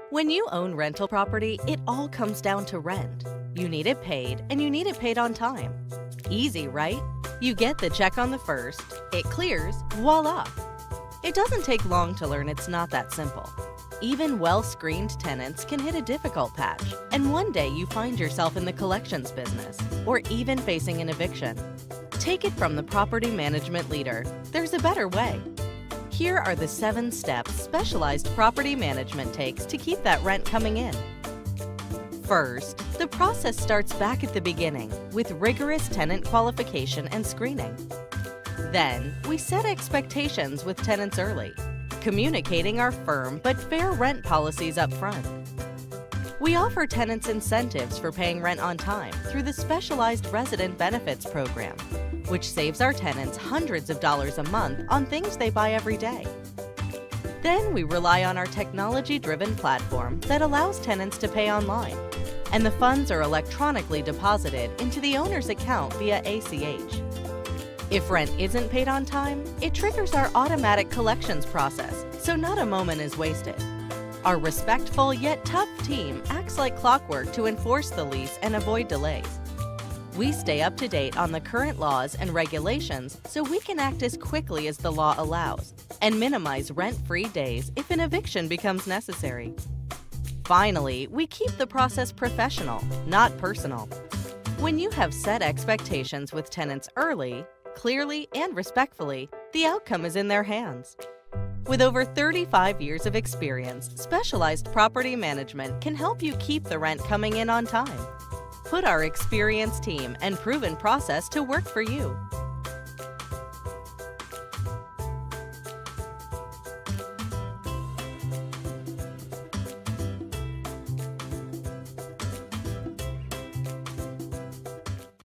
When you own rental property, it all comes down to rent. You need it paid, and you need it paid on time. Easy, right? You get the check on the first, it clears, voila! It doesn't take long to learn it's not that simple. Even well-screened tenants can hit a difficult patch, and one day you find yourself in the collections business, or even facing an eviction. Take it from the property management leader. There's a better way. Here are the 7 steps specialized property management takes to keep that rent coming in. First, the process starts back at the beginning with rigorous tenant qualification and screening. Then, we set expectations with tenants early, communicating our firm but fair rent policies up front. We offer tenants incentives for paying rent on time through the Specialized Resident Benefits Program, which saves our tenants hundreds of dollars a month on things they buy every day. Then we rely on our technology-driven platform that allows tenants to pay online, and the funds are electronically deposited into the owner's account via ACH. If rent isn't paid on time, it triggers our automatic collections process, so not a moment is wasted. Our respectful yet tough team acts like clockwork to enforce the lease and avoid delays. We stay up to date on the current laws and regulations so we can act as quickly as the law allows and minimize rent-free days if an eviction becomes necessary. Finally, we keep the process professional, not personal. When you have set expectations with tenants early, clearly, and respectfully, the outcome is in their hands. With over 35 years of experience, Specialized Property Management can help you keep the rent coming in on time. Put our experienced team and proven process to work for you.